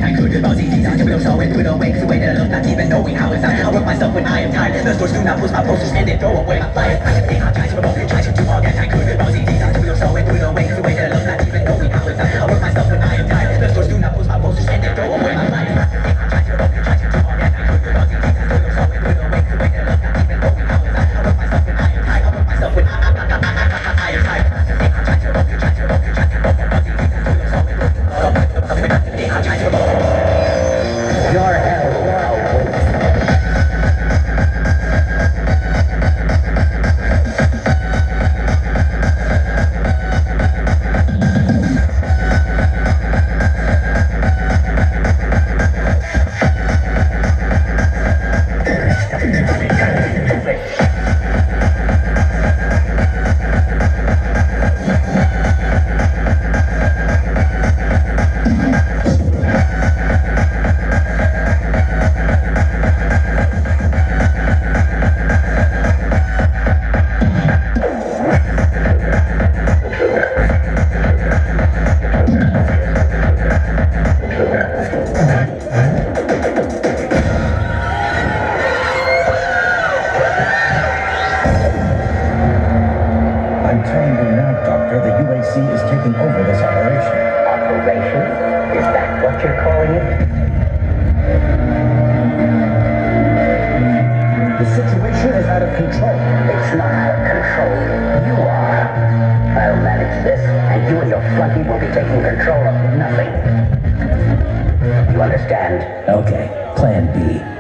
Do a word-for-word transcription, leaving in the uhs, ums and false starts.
太可人报警，警察就不用稍微不能为自为的人 not even knowing how it's not. I work myself when I am tired. The stores do not push my posters and they throw away my flyers. I can think I'm trying to promote, trying to do all that. 太可人报警，警察就不用稍微不能为自为的人 not even knowing how it's not. I work myself when I am tired. The stores do not push my posters and they throw away my flyers. I can think I'm trying to promote, trying to do all that. 太可人报警，警察就不用稍微不能为自为的人 not even knowing how it's not. I work myself when I am tired. I work myself when I am tired. I am tired. I think I'm trying to promote, trying to promote, trying to promote. 报警，警察就不用稍微不能为自为的人 not even knowing how it's not. I work myself when I am tired. I think I'm trying to promote. Your hell now waits. I'm telling you now, Doctor, the U A C is taking over this operation. Operation? Is that what you're calling it? The situation is out of control. It's not out of control. You are. I'll manage this, and you and your flunky will be taking control of nothing. You understand? Okay, Plan B.